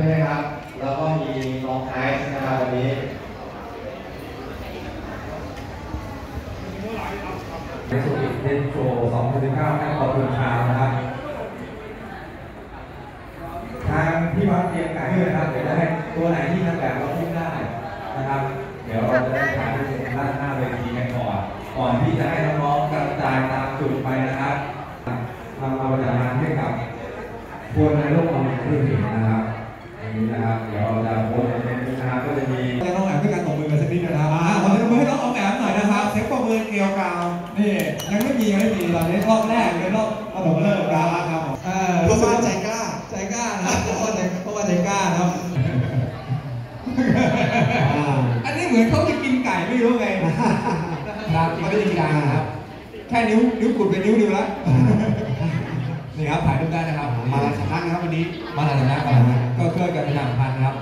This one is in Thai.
ไหมครับแล้วก็มีน้องไอซ์นะครับวันนี้ในสุดเล่นโชว์2019ให้ขอบคุณทางนะครับทางที่วัดเตรียมไก่ให้นะครับเดี๋ยวจะให้ตัวไหนที่ทำแบบเราพุ่งได้นะครับเดี๋ยวเราจะได้ถ่ายที่ด้านหน้าเวทีกันก่อนที่จะให้น้องๆกระจายตามจุดไปนะครับทำเอาจัดงานให้กับคนในโลกออนไลน์ที่เห็นนะครับอย่างนี้นะครับเดี๋ยวเราจะโพสต์ในนี้นะครับก็จะมีน้องแอมด้วยการตบมือกันสักนิดนะครับขอตบมือให้น้องแอมหน่อยนะครับเสียงปรบมือเกลียวกราวนี่ยังไม่มีตอนนี้รอบแรกเลยรอบผมเริ่มแล้วครับเพราะว่าใจกล้านะเพราะว่าใจกล้าครับอันนี้เหมือนเขาจะกินไก่ไม่รู้ไงครับไม่ได้กินไก่ครับแค่นิ้วกุดเป็นนิ้วเดียวแล้วนี่ครับถ่ายรูปได้นะครับมาหลายสำนักนะครับวันนี้มาหลายสำนักก็ช่วยกันประชาสัมพันธ์ครับ